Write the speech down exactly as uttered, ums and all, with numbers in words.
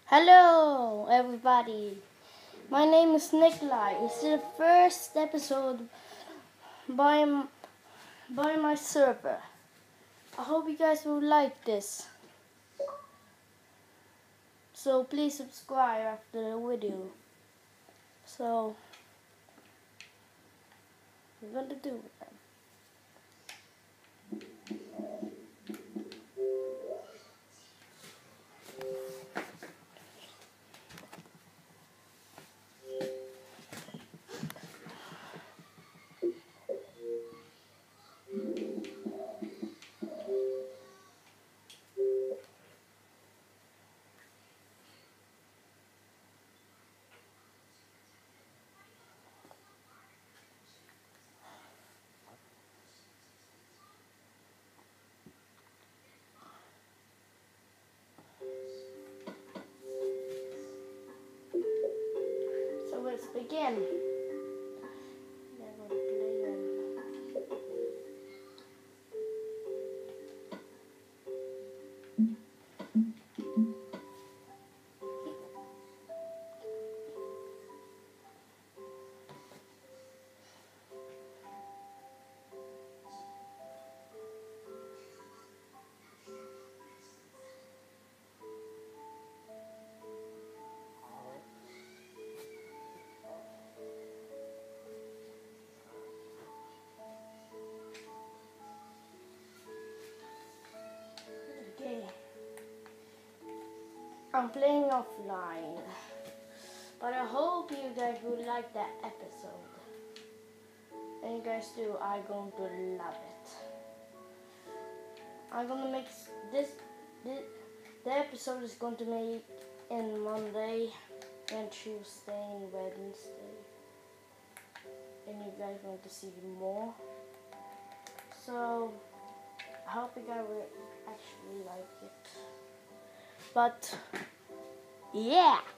Hello, everybody. My name is Nicolai. It's the first episode by m- by my server. I hope you guys will like this. So please subscribe after the video. So we're gonna do it. So let's begin. We're gonna play them. Okay. I'm playing offline, but I hope you guys will like that episode. And you guys do, I'm going to love it. I'm gonna make s- this, this. The episode is going to make in Monday, and Tuesday, and Wednesday, and you guys want to see more. So I hope you guys will actually like it. But yeah.